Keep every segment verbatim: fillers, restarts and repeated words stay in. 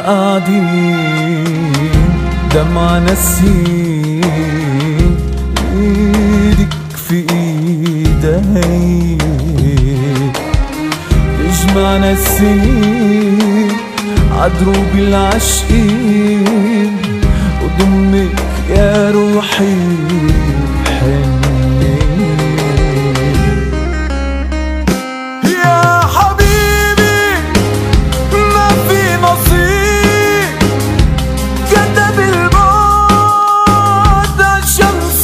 قاعدين دمع نسيم ايدك في ايدي تجمعنا السنين عدروب العاشقين وضمك يا روحي حني يا حبيبي ما في نصيب كتب البعد شمس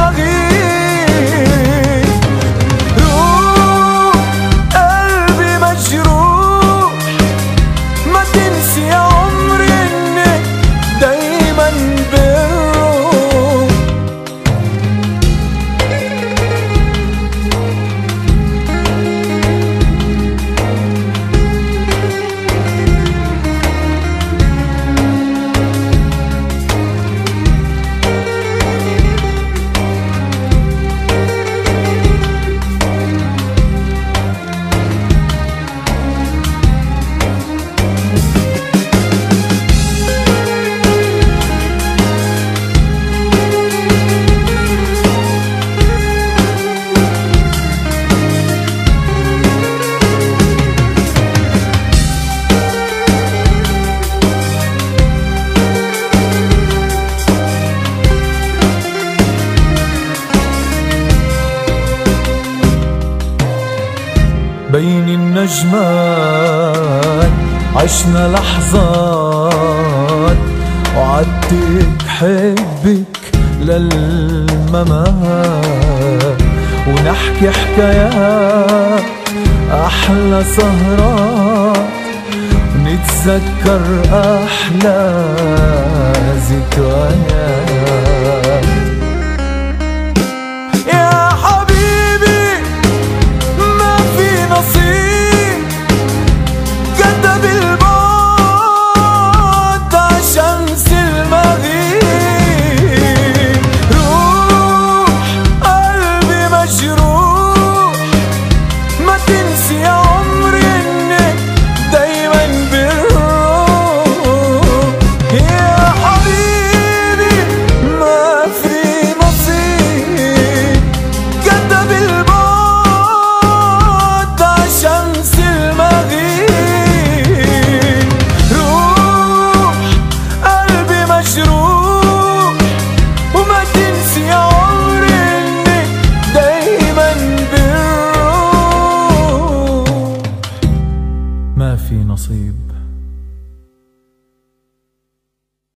المغيب روح قلبي مجروح ما تنسي يا عمري انك دايما بالروح بين النجمات عشنا لحظات وعدتك حبك للممات ونحكي حكايات أحلى سهرات ونتذكر أحلى ذكريات